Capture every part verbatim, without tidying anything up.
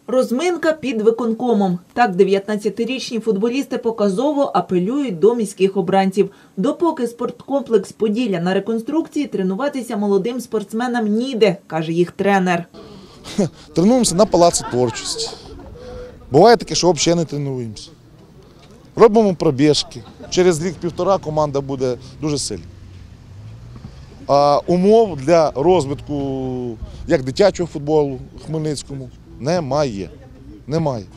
Розминка під виконкомом. Так дев'ятнадцятирічні футболісти показово апелюють до міських обранців. Допоки спорткомплекс «Поділля» на реконструкції, тренуватися молодим спортсменам ніде, каже їх тренер. Тренуємося на палаці творчості. Буває таке, що взагалі не тренуємося. Робимо пробіжки. Через рік-півтора команда буде дуже сильна. А умов для розвитку як дитячого футболу в Хмельницькому немає. Немає.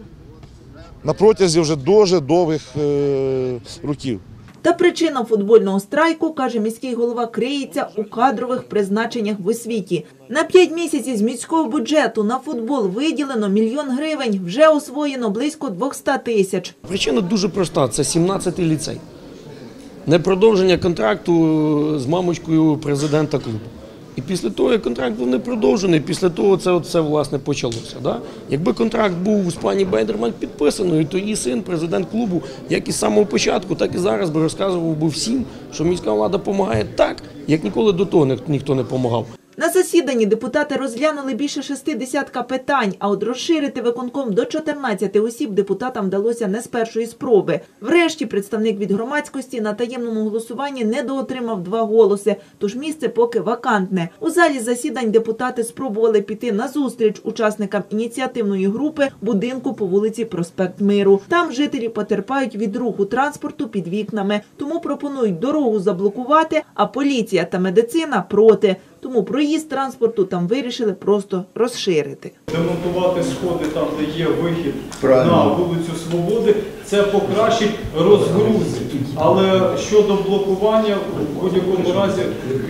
На протязі вже дуже довгих е, років. Та причина футбольного страйку, каже міський голова, криється у кадрових призначеннях в освіті. На п'ять місяців з міського бюджету на футбол виділено мільйон гривень, вже освоєно близько двохсот тисяч. Причина дуже проста – це сімнадцятий ліцей. Непродовження контракту з мамочкою президента клубу. І після того, як контракт був не продовжений, після того це все, власне, почалося. Да? Якби контракт був з пані Бейдерман підписаний, то її син, президент клубу, як і з самого початку, так і зараз би розказував би всім, що міська влада допомагає так, як ніколи до того ніхто не допомагав. На засіданні депутати розглянули більше шести десятка питань, а от розширити виконком до чотирнадцяти осіб депутатам вдалося не з першої спроби. Врешті представник від громадськості на таємному голосуванні недоотримав два голоси, тож місце поки вакантне. У залі засідань депутати спробували піти на зустріч учасникам ініціативної групи будинку по вулиці Проспект Миру. Там жителі потерпають від руху транспорту під вікнами, тому пропонують дорогу заблокувати, а поліція та медицина проти. Тому проїзд транспорту там вирішили просто розширити. Демонтувати сходи там, де є вихід Правильно. на вулицю Свободи, це покращить розгрузи. Але щодо блокування, в будь-якому разі,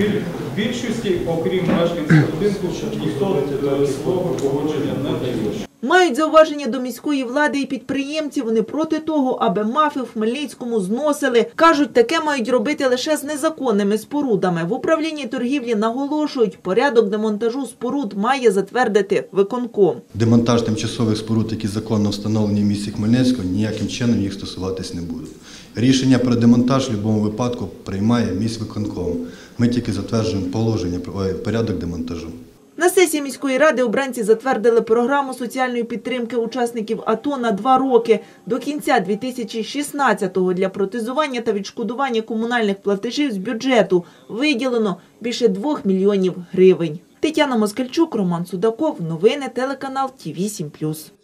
в більшості, окрім мешканців будинку, ніхто свого погодження не дає. Мають зауваження до міської влади і підприємці. Вони проти того, аби мафи в Хмельницькому зносили. Кажуть, таке мають робити лише з незаконними спорудами. В управлінні торгівлі наголошують, порядок демонтажу споруд має затвердити виконком. Демонтаж тимчасових споруд, які законно встановлені в місті Хмельницького, ніяким чином їх стосуватись не буде. Рішення про демонтаж в будь-якому випадку приймає міськвиконком. Ми тільки затверджуємо положення про порядок демонтажу. На сесії міської ради обранці затвердили програму соціальної підтримки учасників АТО на два роки. До кінця дві тисячі шістнадцятого для протезування та відшкодування комунальних платежів з бюджету виділено більше двох мільйонів гривень. Тетяна Москальчук, Роман Судаков. Новини телеканал Ті вісім плюс.